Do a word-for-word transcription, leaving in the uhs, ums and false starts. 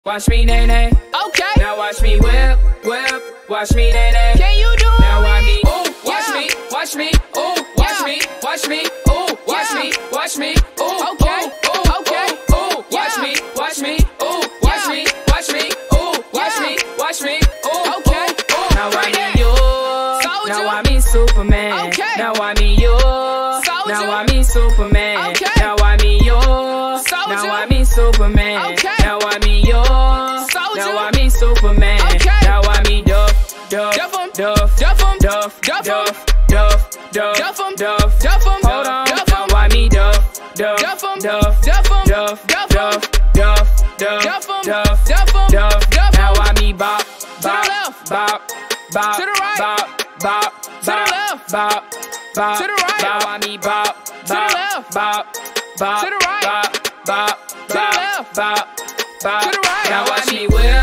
Watch me nay nay. Okay. Now watch me whip, whip. Watch me nay nay. Can you do it? Now watch me. Ooh, watch Yeah. me, watch me. Ooh, watch Yeah. me, watch me. Ooh, watch Yeah. me, watch me. Ooh, Okay. ooh, ooh, Okay. Ooh, ooh, watch Yeah. me, watch me. Ooh, watch Yeah. me, watch me. Ooh, watch Yeah. me, watch me. Ooh, Okay. ooh, ooh. Now I Bring me it. you. Soldier. Now I me Superman. Okay. Now I me you. Soldier. Now I me Superman. Okay. Now I me you. Soldier. Now I me Superman. Okay. Now I me you. Soldier. Now I me Superman. Okay. Now I me Duff, Duff, Duff 'em. Duff, Duff 'em. Duff, Duff 'em. Duff, Duff, Duff, Duff 'em. Duff, Duff 'em. Hold on. Duff 'em. Now I me Duff, Duff, Duff 'em. Duff, Duff 'em. Duff, Duff 'em. Duff, Duff, Duff, Duff 'em. Duff, Duff 'em. Duff. Duff 'em. Now I me Bop, the Bop, left. Bop, Bop, To the right. Bop, Bop, To the Bop, left. Bop, Bop, To the right. Now I me Bop, the Bop, left. Bop, Bop, To the right. Bop, Bop, the Bop, left. Bop, Bop. To the right. Now Now watch watch me whip.